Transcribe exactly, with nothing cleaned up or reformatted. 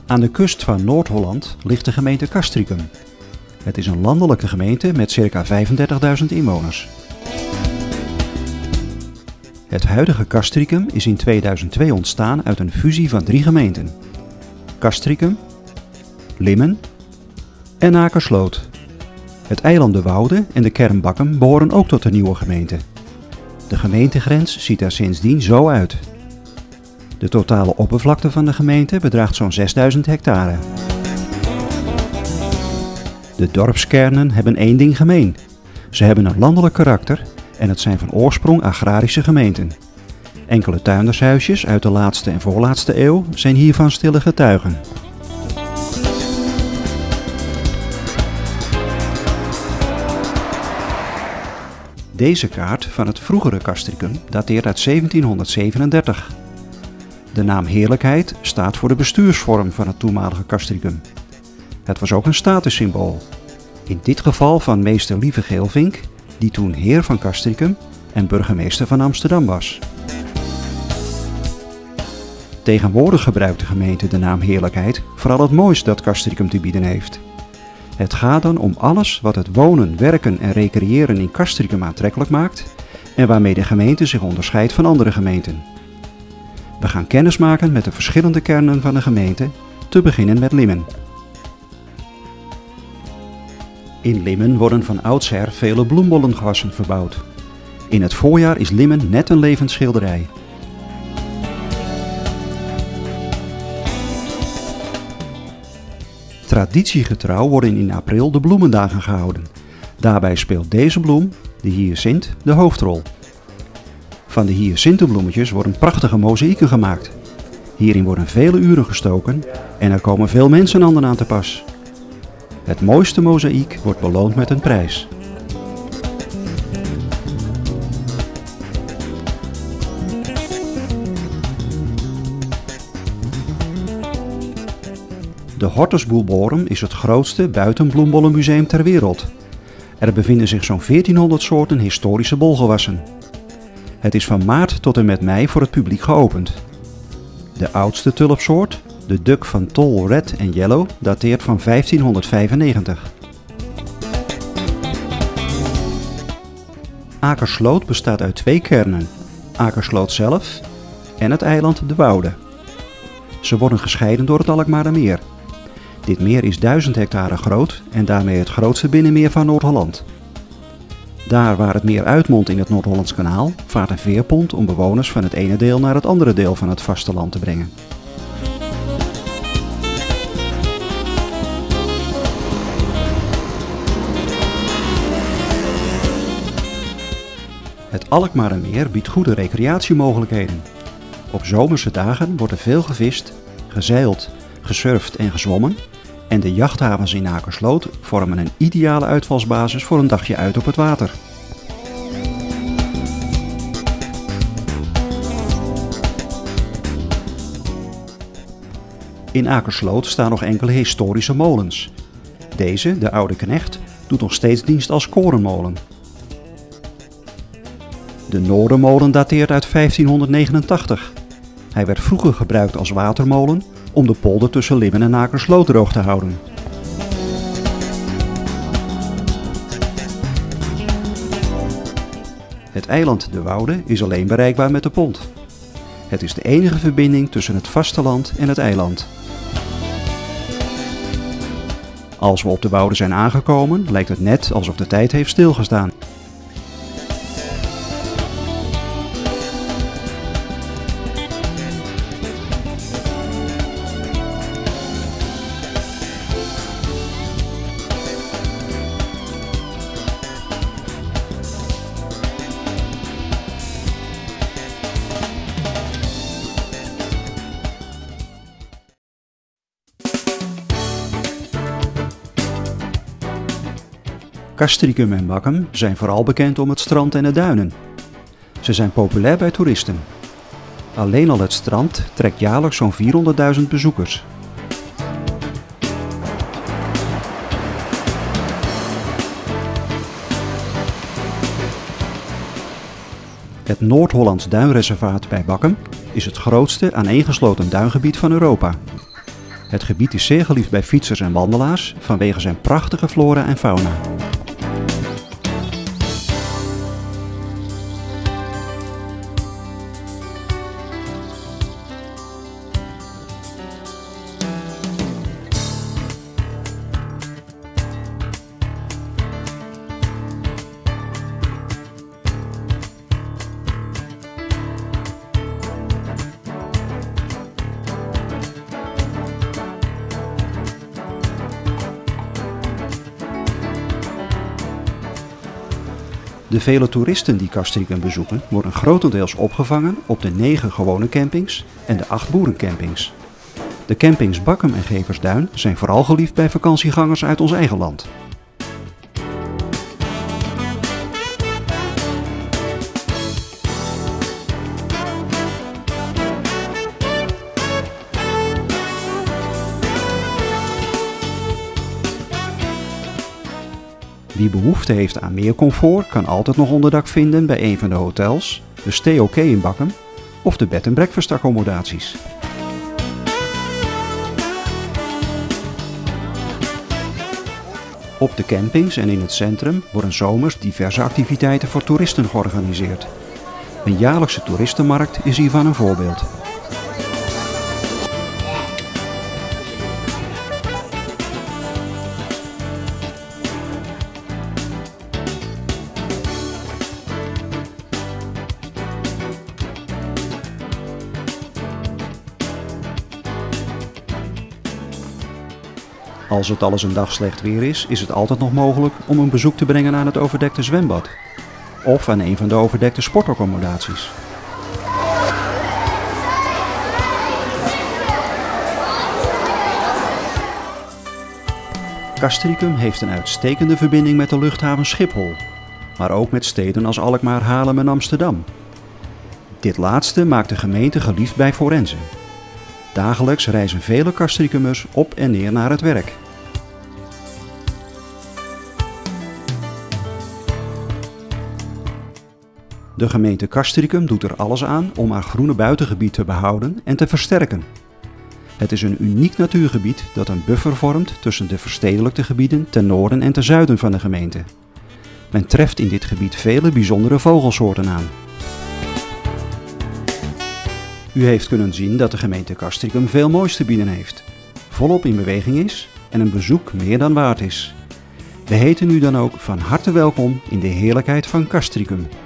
Aan de kust van Noord-Holland ligt de gemeente Castricum. Het is een landelijke gemeente met circa vijfendertigduizend inwoners. Het huidige Castricum is in tweeduizend twee ontstaan uit een fusie van drie gemeenten: Castricum, Limmen en Akersloot. Het eiland De Woude en de kern Bakkum behoren ook tot de nieuwe gemeente. De gemeentegrens ziet er sindsdien zo uit. De totale oppervlakte van de gemeente bedraagt zo'n zesduizend hectare. De dorpskernen hebben één ding gemeen. Ze hebben een landelijk karakter en het zijn van oorsprong agrarische gemeenten. Enkele tuindershuisjes uit de laatste en voorlaatste eeuw zijn hiervan stille getuigen. Deze kaart van het vroegere Castricum dateert uit zeventienhonderdzevenendertig. De naam Heerlijkheid staat voor de bestuursvorm van het toenmalige Castricum. Het was ook een statussymbool. In dit geval van meester Lieve Geelvink, die toen heer van Castricum en burgemeester van Amsterdam was. Tegenwoordig gebruikt de gemeente de naam Heerlijkheid voor al het moois dat Castricum te bieden heeft. Het gaat dan om alles wat het wonen, werken en recreëren in Castricum aantrekkelijk maakt en waarmee de gemeente zich onderscheidt van andere gemeenten. We gaan kennis maken met de verschillende kernen van de gemeente, te beginnen met Limmen. In Limmen worden van oudsher vele bloembollengewassen verbouwd. In het voorjaar is Limmen net een levend schilderij. Traditiegetrouw worden in april de bloemendagen gehouden. Daarbij speelt deze bloem, de hyacint, de hoofdrol. Van de hyacintenbloemetjes worden prachtige mozaïeken gemaakt. Hierin worden vele uren gestoken en er komen veel mensenhanden aan te pas. Het mooiste mozaïek wordt beloond met een prijs. De Hortusboelborum is het grootste buitenbloembollenmuseum ter wereld. Er bevinden zich zo'n veertienhonderd soorten historische bolgewassen. Het is van maart tot en met mei voor het publiek geopend. De oudste tulpsoort, de Duck van Tol Red and Yellow, dateert van vijftienhonderdvijfennegentig. Akersloot bestaat uit twee kernen, Akersloot zelf en het eiland De Woude. Ze worden gescheiden door het Alkmaardermeer. Dit meer is duizend hectare groot en daarmee het grootste binnenmeer van Noord-Holland. Daar waar het meer uitmondt in het Noord-Hollands kanaal, vaart een veerpont om bewoners van het ene deel naar het andere deel van het vasteland te brengen. Het Alkmaardermeer biedt goede recreatiemogelijkheden. Op zomerse dagen wordt er veel gevist, gezeild, gesurfd en gezwommen en de jachthavens in Akersloot vormen een ideale uitvalsbasis voor een dagje uit op het water. In Akersloot staan nog enkele historische molens. Deze, de Oude Knecht, doet nog steeds dienst als korenmolen. De Noordermolen dateert uit vijftienhonderdnegenentachtig. Hij werd vroeger gebruikt als watermolen om de polder tussen Limmen en Akersloot droog te houden. Het eiland De Woude is alleen bereikbaar met de pont. Het is de enige verbinding tussen het vasteland en het eiland. Als we op de Woude zijn aangekomen, lijkt het net alsof de tijd heeft stilgestaan. Castricum en Bakkum zijn vooral bekend om het strand en de duinen. Ze zijn populair bij toeristen. Alleen al het strand trekt jaarlijks zo'n vierhonderdduizend bezoekers. Het Noord-Hollands Duinreservaat bij Bakkum is het grootste aaneengesloten duingebied van Europa. Het gebied is zeer geliefd bij fietsers en wandelaars vanwege zijn prachtige flora en fauna. De vele toeristen die Castricum bezoeken worden grotendeels opgevangen op de negen gewone campings en de acht boerencampings. De campings Bakkum en Geversduin zijn vooral geliefd bij vakantiegangers uit ons eigen land. Wie behoefte heeft aan meer comfort kan altijd nog onderdak vinden bij een van de hotels, de Stay OK in Bakkum of de bed and breakfast accommodaties. Op de campings en in het centrum worden zomers diverse activiteiten voor toeristen georganiseerd. Een jaarlijkse toeristenmarkt is hiervan een voorbeeld. Als het al eens een dag slecht weer is, is het altijd nog mogelijk om een bezoek te brengen aan het overdekte zwembad of aan een van de overdekte sportaccommodaties. Castricum heeft een uitstekende verbinding met de luchthaven Schiphol, maar ook met steden als Alkmaar, Haarlem en Amsterdam. Dit laatste maakt de gemeente geliefd bij forensen. Dagelijks reizen vele Castricumers op en neer naar het werk. De gemeente Castricum doet er alles aan om haar groene buitengebied te behouden en te versterken. Het is een uniek natuurgebied dat een buffer vormt tussen de verstedelijkte gebieden ten noorden en ten zuiden van de gemeente. Men treft in dit gebied vele bijzondere vogelsoorten aan. U heeft kunnen zien dat de gemeente Castricum veel moois te bieden heeft, volop in beweging is en een bezoek meer dan waard is. We heten u dan ook van harte welkom in de heerlijkheid van Castricum.